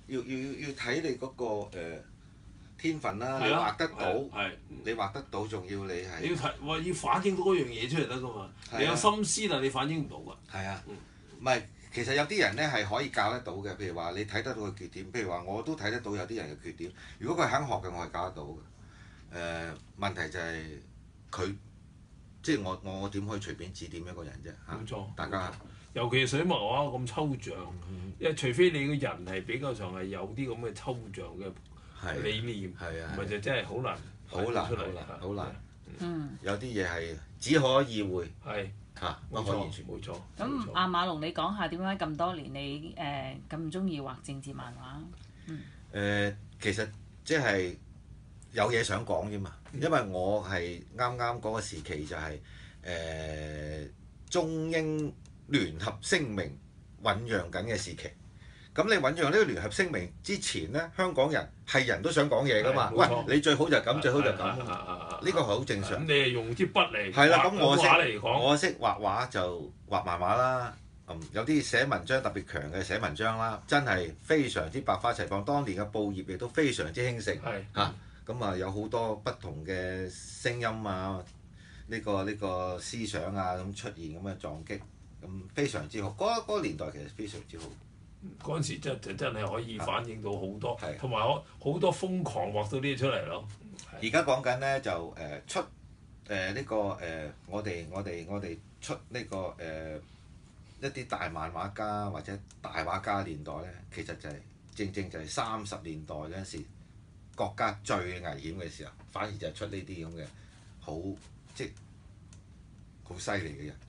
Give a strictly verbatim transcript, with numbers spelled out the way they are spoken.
要要要睇你嗰個誒天分啦，你係啊畫得到， 係你畫得到，仲要你係你要睇，哇！要反映到嗰樣嘢出嚟得噶嘛。 係啊你有心思，但你反映唔到㗎。 係啊嗯， 唔係其實有啲人咧係可以教得到嘅，譬如話你睇得到佢缺點，譬如話我都睇得到有啲人嘅缺點。如果佢肯學嘅，我係教得到嘅。誒、問題就係佢即係我我我點可以隨便指點一個人啫嚇？ 冇錯， 大家尤其係水墨畫咁抽象，因為除非你個人係比較上係有啲咁嘅抽象嘅係理念， 係啊唔係就真係好難好難出嚟好難好難。 嗯。 有啲嘢係只可意會係嚇，不冇錯可言傳。 冇錯。 咁冇錯阿馬龍，你講下點解咁多年你誒咁中意畫政治漫畫？ 誒、其實即係有嘢想講啫嘛，因為我係啱啱嗰個時期就係、誒、中英聯合聲明醖釀緊嘅時期。咁你醖釀呢個聯合聲明之前呢，香港人係人都想講嘢噶嘛。 係冇錯喂，你最好就咁，最好就咁係係啊嘛。 係係呢個係好正常咁。你係用支筆嚟係啦，咁畫我識畫嚟講， 我識畫畫就畫漫畫啦。嗯，有啲寫文章特別強嘅寫文章啦，真係非常之百花齊放。當年嘅報業亦都非常之興盛係嚇。咁啊有好多不同嘅聲音啊，呢、個呢、個思想啊咁出現咁嘅撞擊，咁非常之好。嗰、嗰個年代其實非常之好。 嗰陣時真真真係可以反映到好多係， 同埋我好多瘋狂畫到啲嘢出嚟咯。 而家講緊咧就誒、呃出誒呢、呃呢個誒、呃、我哋我哋我哋出呢、呢個誒、呃、一啲大漫畫家或者大畫家年代咧，其實就係、正正就係三十年代嗰陣時國家最危險嘅時候，反而就係出呢啲咁嘅好即係好犀利嘅人。